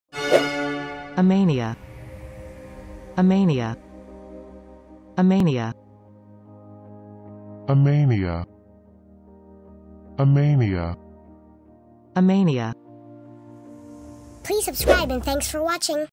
Amania. Amania. Amania. amania, amania. Amania. Please subscribe and thanks for watching.